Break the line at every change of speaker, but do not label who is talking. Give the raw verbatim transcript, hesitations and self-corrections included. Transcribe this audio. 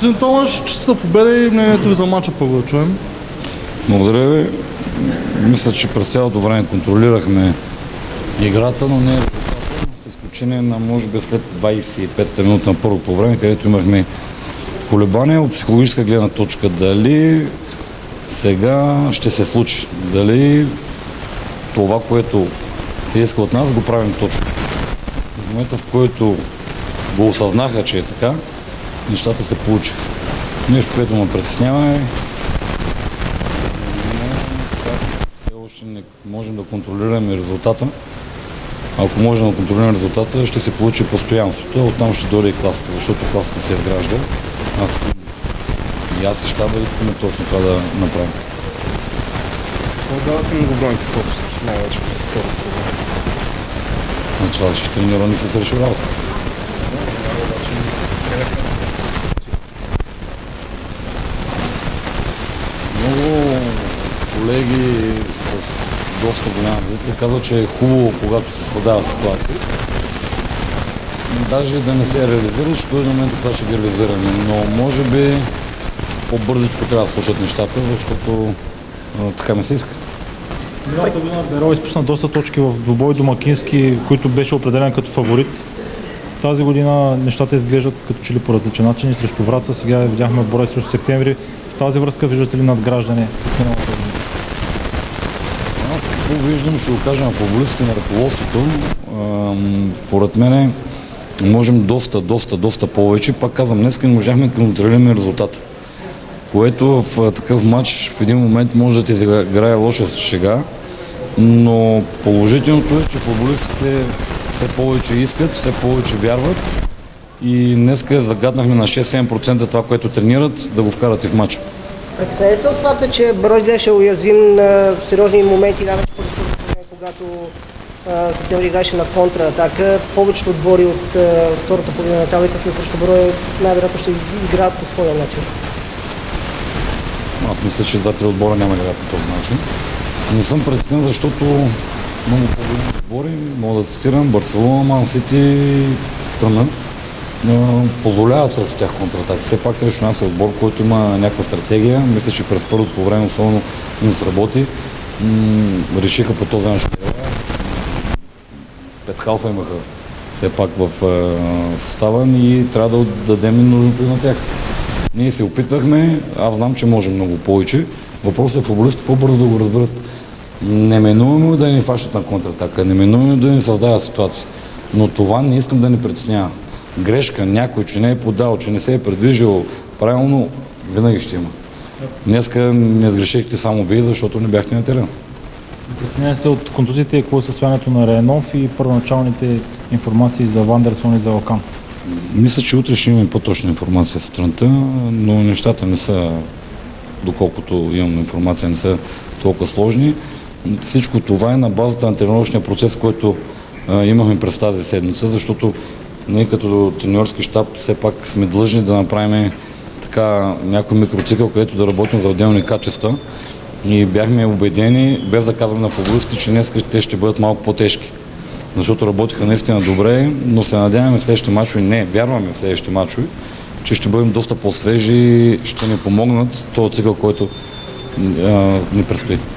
Господин Томаш, честита победа и мнението ви за мача първо да чуем.
Благодаря ви. Мисля, че през цялото време контролирахме играта, но не с изключение на може би след двадесет и пета минута на първото време, където имахме колебания от психологическа гледна точка. Дали сега ще се случи? Дали това, което се иска от нас, го правим точно? В момента, в който го осъзнаха, че е така, нещата се получиха. Нещо, което ме притеснява е, все още не можем да контролираме резултата. Ако можем да контролираме резултата, ще се получи постоянството, оттам ще дойде и класата, защото класата се изгражда. Аз и аз и щаба искаме точно това да направим.
Какво давате многобройните пропуски, най-вече през второто време?
Значи това, че треньора не си свърши работа. Много колеги с доста голяма визитка казват, че е хубаво, когато се създава ситуация. Даже да не се реализира, ще дойде момент, когато ще ги реализираме. Но може би по-бързичко трябва да свършат нещата, защото а, така ми се иска.
Миналата година Беро изпусна доста точки в двубой домакински, който беше определен като фаворит. Тази година нещата изглеждат като че ли по различен начин. Срещу Враца сега видяхме отбора срещу Септември. В тази връзка виждате ли надграждане в миналата година?
Аз какво виждам, ще го кажа на футболистите, на ръководството. Според мен можем доста, доста, доста повече. Пак казвам, днес не можахме да контролираме резултата. Което в такъв матч в един момент може да ти играе лоша шега, но положителното е, че футболистите все повече искат, все повече вярват и днеска загаднахме на шест-седем процента това, което тренират, да го вкарат и в матча.
Притеснени сте от факта, че Берой беше уязвим на сериозни моменти, най-вече по време, когато Септември играше на контратака. Повечето отбори от а, втората половина на таблицата срещу Берой най-вероятно ще играят по своя начин.
Аз мисля, че два-три отбора няма да играят по този начин. Не съм притеснен, защото много по-големи отбори, мога да цитирам, Барселона, Ман Сити, Тъна, позволяват срещу тях контратаки. Все пак срещу нас е отбор, който има някаква стратегия. Мисля, че през първото по време особено им сработи. М- решиха по този начин. Пет халфа имаха все пак в е, състава и трябва да дадем нужното и на тях. Ние се опитвахме, аз знам, че можем много повече. Въпросът е футболистите по-бързо да го разберат. Неминуемо да ни фащат на контратака, неминуемо да ни създават ситуация. Но това не искам да ни притеснява. Грешка, някой, че не е подал, че не се е предвижил правилно, винаги ще има. Днеска не сгрешихте само вие, защото не бяхте на терена.
Притеснени сте от контузите и какво е състоянието на Райнов и първоначалните информации за Вандерсон и за Окан?
Мисля, че утре ще имаме по-точна информация сутринта, но нещата не са, доколкото имам информация, не са толкова сложни. Всичко това е на базата на тренировъчния процес, който а, имахме през тази седмица, защото ние като треньорски щаб все пак сме длъжни да направим така някой микроцикъл, където да работим за отделни качества и бяхме убедени, без да казваме на футболистите, че днес те ще бъдат малко по-тежки. Защото работиха наистина добре, но се надяваме в следващите мачове, не, вярваме в следващите мачове, че ще бъдем доста по-свежи и ще ни помогнат този цикъл, който а, ни предстои.